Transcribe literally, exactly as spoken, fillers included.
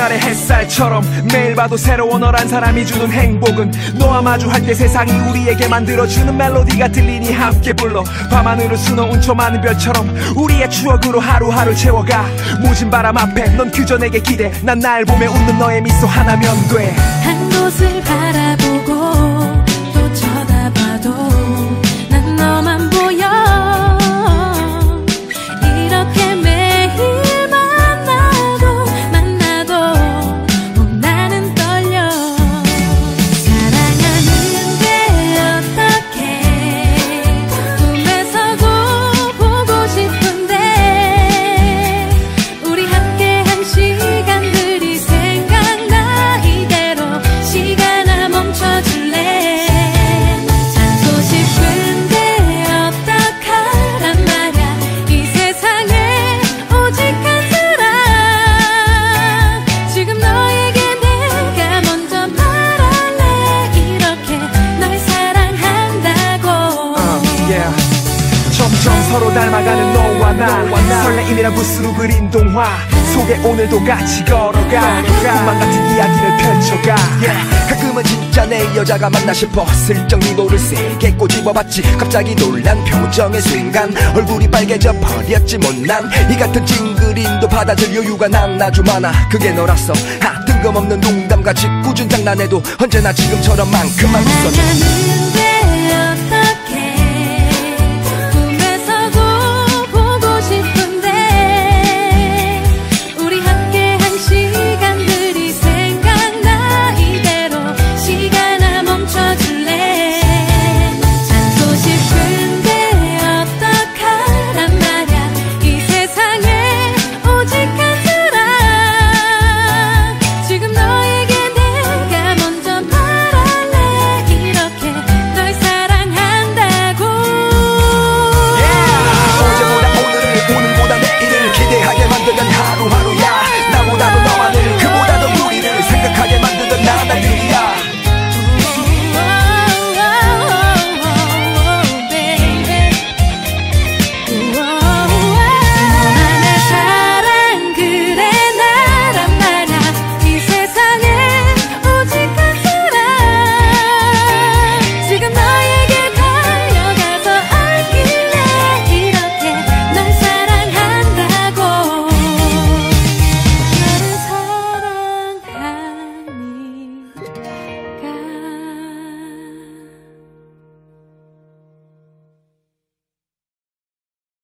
아래 햇살처럼 매일 봐도 새로운 너란 사람이 주는 행복은 너와 마주할 때 세상이 우리에게 만들어주는 멜로디가 들리니 함께 불러 밤하늘을 수놓은 저 많은 별처럼 우리의 추억으로 하루하루 채워가 모진 바람 앞에 넌 그저 내게 기대 난 날 보며 웃는 너의 미소 하나면 돼 한 곳을 바라보고 또 쳐다봐도 난 너만 보여 이렇게 매일 만나도 만나도 어, 나는 떨려 사랑하는 게 어떡해 꿈에서도 보고 싶은데 우리 함께한 시간들이 생각나 이대로 시간아 멈춰줄래 살고 싶은데 어떡하란 말야 이 세상에 오직 한 사람 지금 너에게 내가 먼저 말할래 이렇게 널 사랑한다고 uh, yeah. 점점 서로 닮아가는 너와 나 설레임이란 붓으로 그린 동화 속에 오늘도 같이 걸어가 꿈만 같은 이야기를 펼쳐가 yeah. 가끔은 진짜 내 여자가 맞나 싶어 슬쩍 미모를 세게 꼬집어봤지 갑자기 놀란 표정의 순간 얼굴이 빨개져 버렸지 못난 이 같은 찡그림도 받아들 여유가 난 아주 많아 그게 너라서 아 뜬금없는 농담과 짓궂은 장난에도 언제나 지금처럼 만큼만 웃어줘